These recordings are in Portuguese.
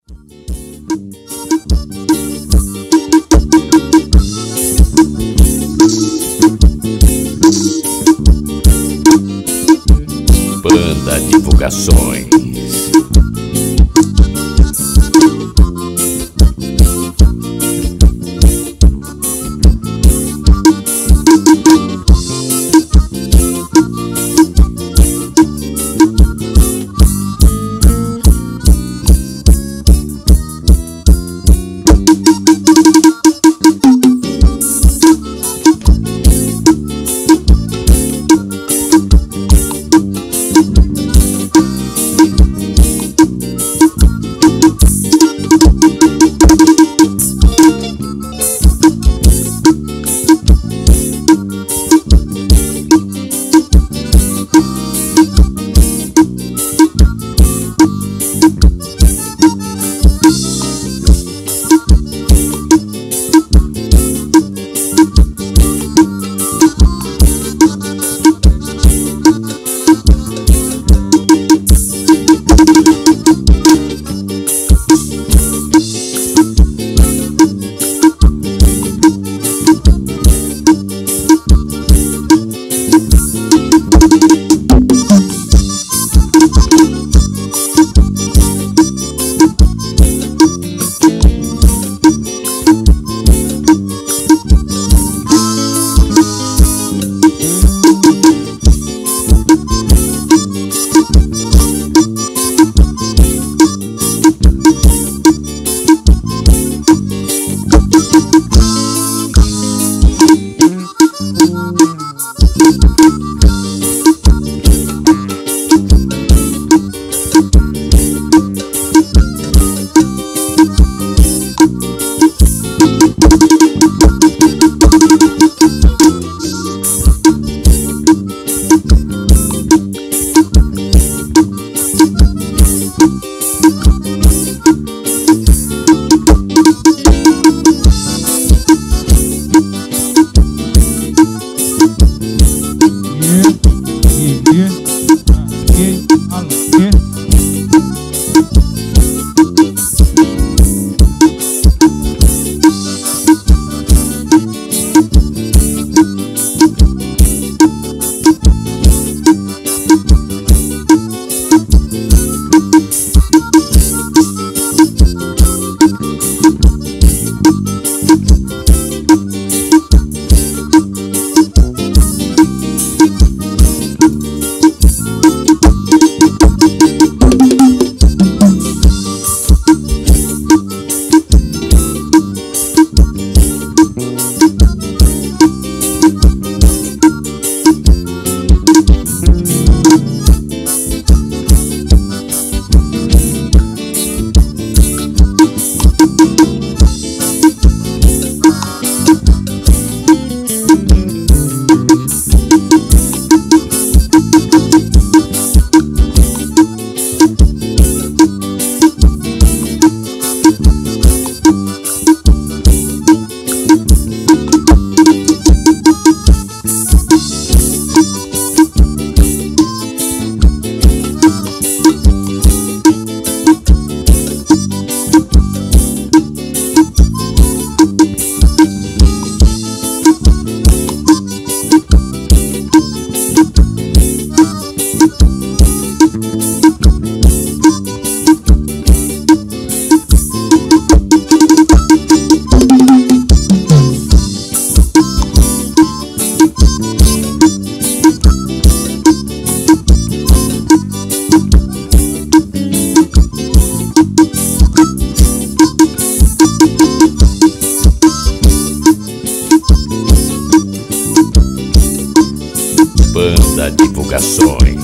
Banda Divulgações. Banda Divulgações.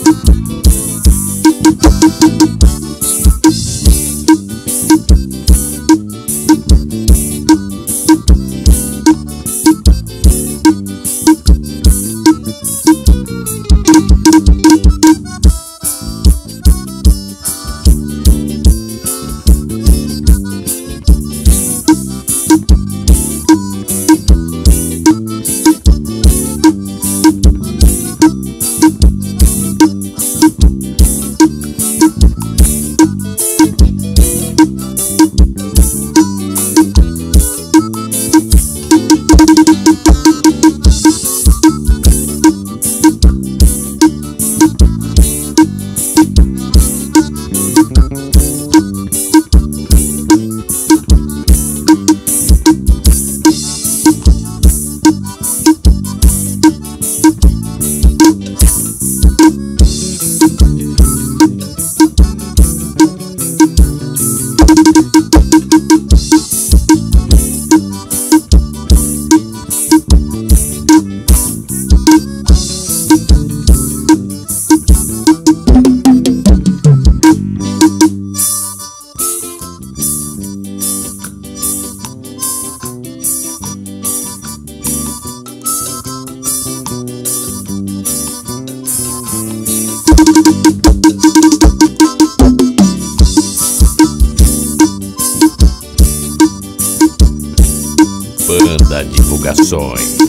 Panda Divulgações.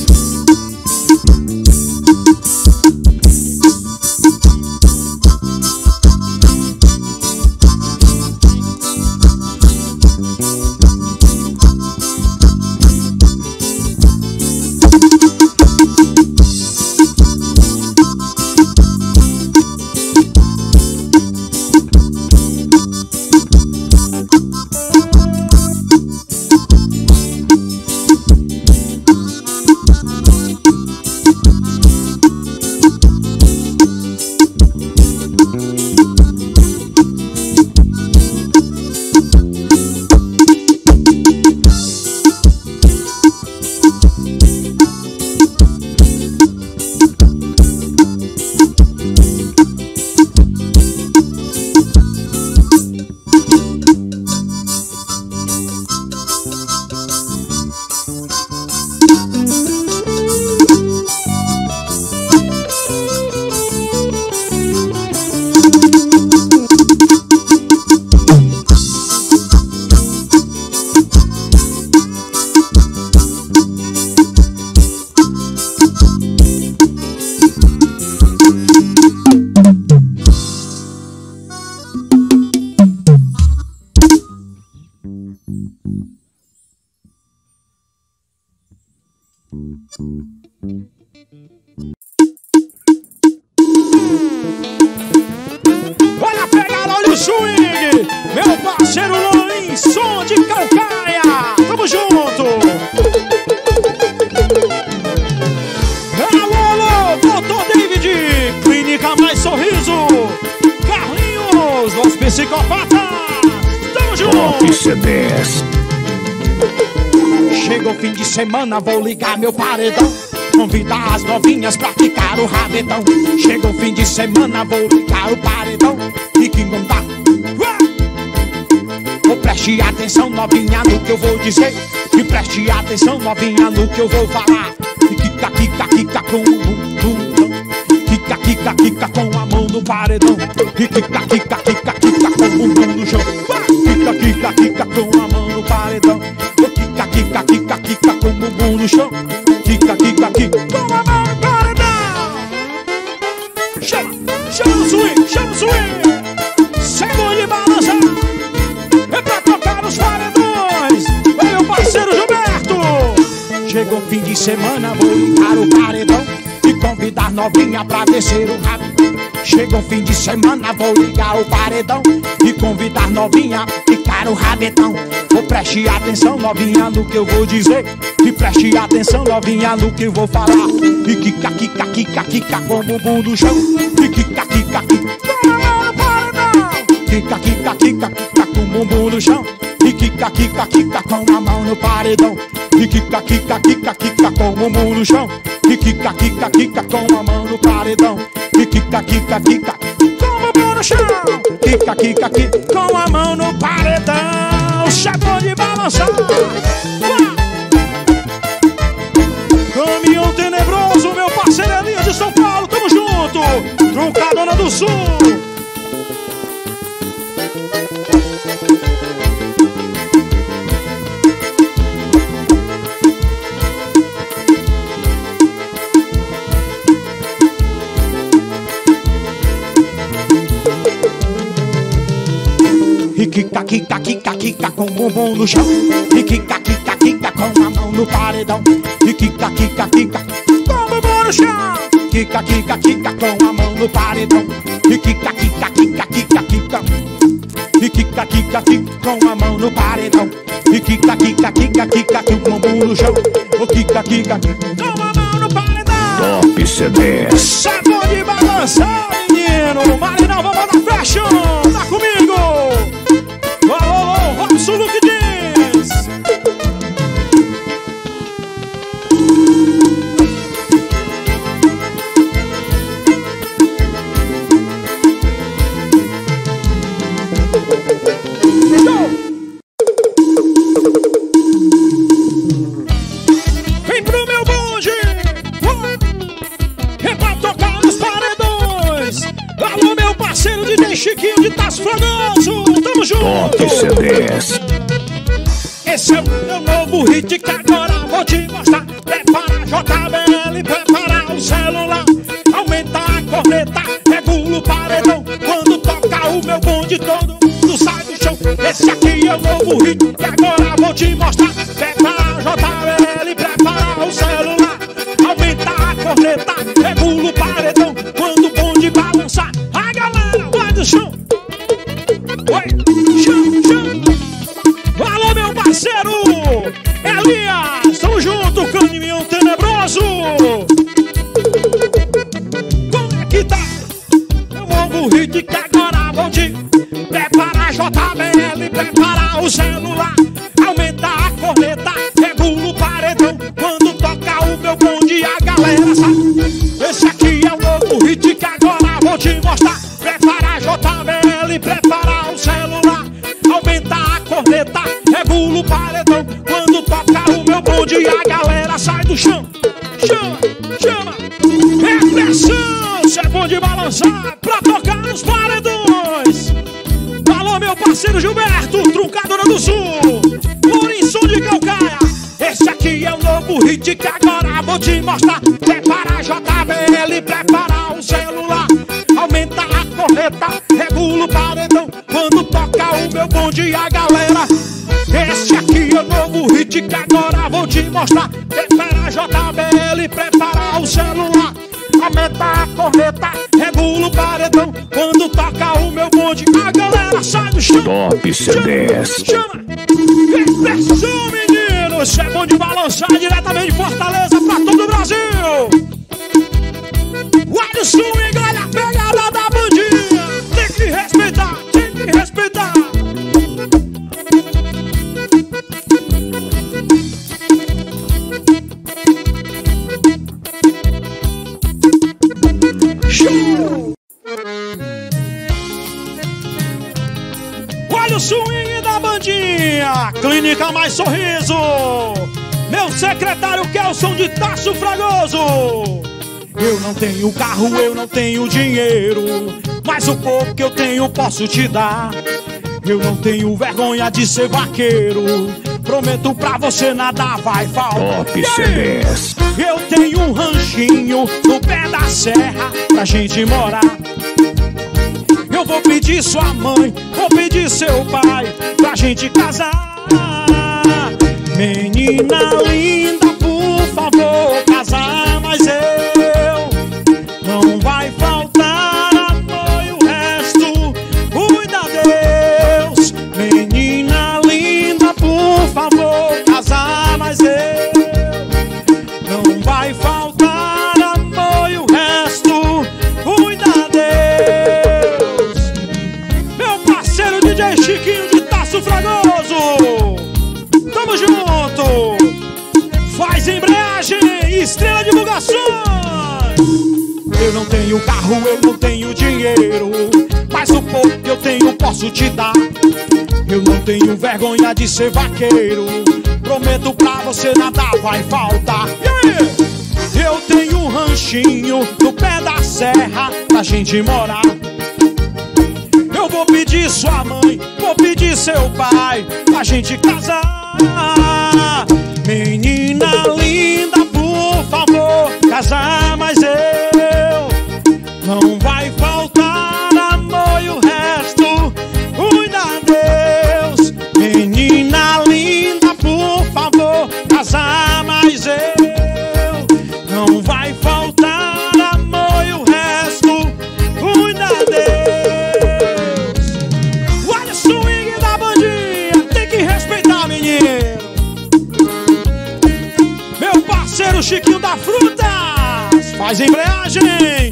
Olha a pegada, olha o swing! Meu parceiro Lolim, som de Calcaia! Tamo junto! Alô, alô, Dr. David! Clínica Mais Sorriso! Carlinhos, os psicopatas! Tamo junto! Chega o fim de semana, vou ligar meu paredão, convidar as novinhas pra ficar o rabetão. Chega o fim de semana, vou ligar o paredão e que não dá. Ou preste atenção, novinha, no que eu vou dizer. E preste atenção, novinha, no que eu vou falar. E quica, quica, quica com o bumbum. Quica, quica, quica com a mão no paredão. E quica, quica, quica, quica com o bumbum no chão. Quica, quica, quica com a mão no paredão. Quica, quica, quica, quica com o bumbum no chão. Quica, quica, quica com a mão no paredão. Chama, chama o swing, chama o swing. Segura de balança. É pra tocar nos paredões. Vem meu parceiro Gilberto. Chega o fim de semana, vou ligar o paredão e convidar novinha pra descer o rabo. Chega o fim de semana, vou ligar o paredão e convidar novinha pra ficar o rabetão. Ou preste atenção, novinha, no que eu vou dizer. E preste atenção, novinha, no que eu vou falar. E quica, quica, quica, quica com o bumbum do chão. E quica, quica, quica com a mão no paredão. Quica, quica, quica, quica com o bumbum no chão. E quica, quica, quica com a mão no paredão. E quica, quica, quica, quica com o bumbum no chão. E quica, quica, quica com a mão no paredão. E quica, quica, quica com a mão no chão. Quica, quica, quica com a mão no paredão. Chegou de balançar. Caminhão tenebroso, meu parceiro Elias de São Paulo, tamo junto. Truncadona do Sul. E quica, quica, quica, quica com o bumbum no chão. E quica, quica, quica com a mão no paredão. E quica, quica, quica com o bumbum no chão. Quica, quica, quica com a mão no paredão. E quica, quica, quica, quica, quica. E quica, quica, quica com a mão no paredão. E quica, quica, quica, quica com o bumbum no chão. O quica, quica com a mão no paredão. Top CDs. Chegou de balançar, menino. Marinão, vamos dar fashion. Tá comigo. Alô, Robson Luque diz. Vem pro meu bonde. É pra tocar nos paredões. Alô, meu parceiro DJ Chiquinho de Taço Fragoso. Tamo junto. Top CDs. Esse é o meu novo hit que agora vou te mostrar. Prepara JBL, prepara o celular. Aumenta a corneta, regula o paredão. Quando toca o meu bonde todo mundo sai do chão. Esse aqui é o novo hit que agora vou te mostrar. Prepara JBL, prepara o celular. Aumenta a corneta, regula o paredão. Quando o bonde balançar, a galera vai do chão. Oi, chão, chão. Alô, meu parceiro Elias, tamo junto, caminhão tenebroso. Como é que tá? Eu novo hit que agora vou te preparar JBL, preparar o celular. Aumenta a corneta, regula o paredão. Quando toca o meu bonde, a galera sabe. Esse aqui é o novo hit que agora vou te mostrar. Preparar JBL, preparar o celular. Aumenta a corneta, regula o paredão. Quando toca o meu bonde, a galera sai do chão. Chama, chama. É pressão, cê é bom de balançar pra tocar nos paredões. Alô, meu parceiro Gilberto, Truncadora do Sul, Lourenço de Calcaia. Esse aqui é o novo hit que agora vou te mostrar. Prepara JBL, prepara o celular. Aumenta a corneta, regula o paredão. Quando toca o meu bonde, a galera. Esse aqui é o novo hit que agora vou te mostrar. Prepara JBL, prepara o celular. Aumenta a corneta, regula o paredão. Quando toca o meu bonde, a galera sai do chão. Top CDs. Chama, repressão, menino. Isso é bom de balançar diretamente de Fortaleza pra todo o Brasil. Olha o swing, olha a pegada da bandinha. Tem que respeitar, tem que respeitar. Show! Olha o swing da bandinha. Clínica Mais Sorriso. Meu secretário Kelson de Taço Fragoso. Eu não tenho carro, eu não tenho dinheiro, mas o pouco que eu tenho posso te dar. Eu não tenho vergonha de ser vaqueiro, prometo pra você nada vai faltar. Top CDs. Eu tenho um ranchinho no pé da serra pra gente morar. Eu vou pedir sua mãe, vou pedir seu pai pra gente casar. Menina linda, por favor, casar, mas não vai faltar amor e o resto cuida Deus. Menina linda, por favor, casar, mas não vai faltar amor e o resto cuida Deus. Meu parceiro DJ Chiquinho de Taço Fragoso, tamo junto. Faz embreagem. não tenho carro, eu não tenho dinheiro, mas o pouco que eu tenho posso te dar. Eu não tenho vergonha de ser vaqueiro, prometo pra você nada vai faltar. Eu tenho um ranchinho no pé da serra pra gente morar. Eu vou pedir sua mãe, vou pedir seu pai pra gente casar. Menina linda, por favor, casar, mas não vai faltar amor e o resto cuida Deus. Menina linda, por favor, casar, mas não vai faltar amor e o resto cuida Deus. Olha o swing da bandinha, tem que respeitar, menino. Meu parceiro Chiquinho da Frutas, faz embreagem.